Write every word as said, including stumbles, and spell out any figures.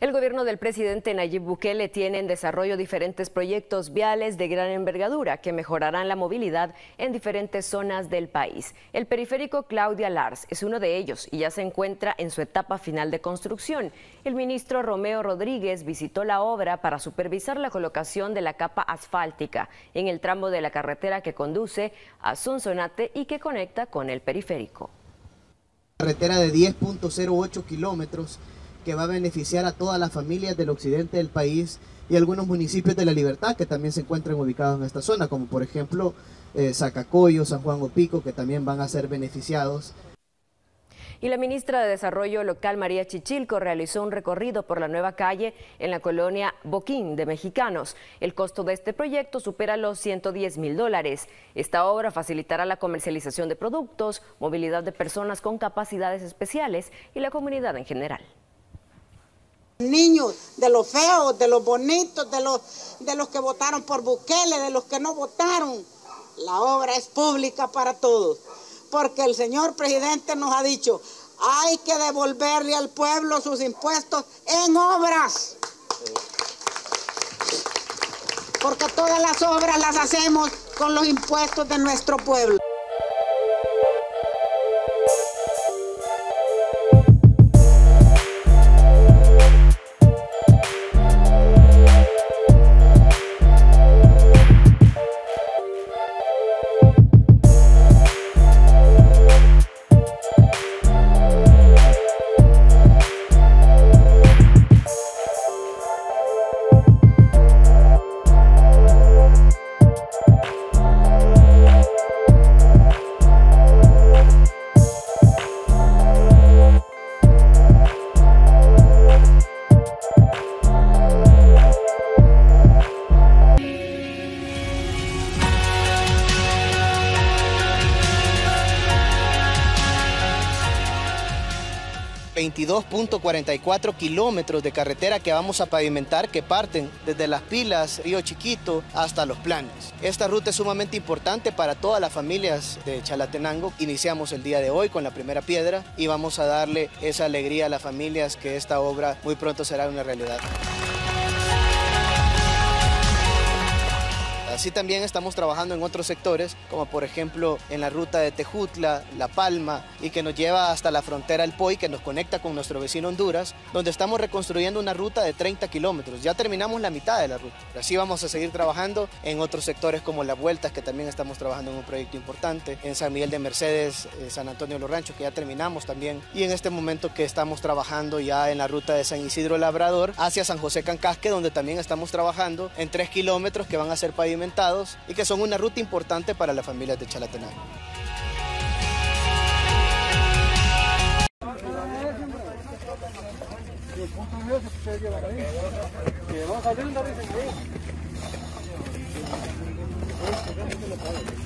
El gobierno del presidente Nayib Bukele tiene en desarrollo diferentes proyectos viales de gran envergadura que mejorarán la movilidad en diferentes zonas del país. El periférico Claudia Lars es uno de ellos y ya se encuentra en su etapa final de construcción. El ministro Romeo Rodríguez visitó la obra para supervisar la colocación de la capa asfáltica en el tramo de la carretera que conduce a Sonsonate y que conecta con el periférico. Carretera de diez punto cero ocho kilómetros que va a beneficiar a todas las familias del occidente del país y algunos municipios de La Libertad que también se encuentran ubicados en esta zona, como por ejemplo eh, Zacacoyo, San Juan Opico, que también van a ser beneficiados. Y la ministra de Desarrollo Local, María Chichilco, realizó un recorrido por la nueva calle en la colonia Boquín de Mexicanos. El costo de este proyecto supera los ciento diez mil dólares. Esta obra facilitará la comercialización de productos, movilidad de personas con capacidades especiales y la comunidad en general. Niños, de los feos, de los bonitos, de los, de los que votaron por Bukele, de los que no votaron. La obra es pública para todos, porque el señor presidente nos ha dicho, hay que devolverle al pueblo sus impuestos en obras. Porque todas las obras las hacemos con los impuestos de nuestro pueblo. veintidós punto cuarenta y cuatro kilómetros de carretera que vamos a pavimentar, que parten desde Las Pilas, Río Chiquito, hasta Los Planes. Esta ruta es sumamente importante para todas las familias de Chalatenango. Iniciamos el día de hoy con la primera piedra y vamos a darle esa alegría a las familias que esta obra muy pronto será una realidad. Así también estamos trabajando en otros sectores, como por ejemplo en la ruta de Tejutla, La Palma, y que nos lleva hasta la frontera del Poy, que nos conecta con nuestro vecino Honduras, donde estamos reconstruyendo una ruta de treinta kilómetros. Ya terminamos la mitad de la ruta. Así vamos a seguir trabajando en otros sectores como Las Vueltas, que también estamos trabajando en un proyecto importante, en San Miguel de Mercedes, eh, San Antonio de los Ranchos, que ya terminamos también, y en este momento que estamos trabajando ya en la ruta de San Isidro Labrador hacia San José Cancasque, donde también estamos trabajando en tres kilómetros que van a ser pavimentados y que son una ruta importante para las familias de Chalatenango. Que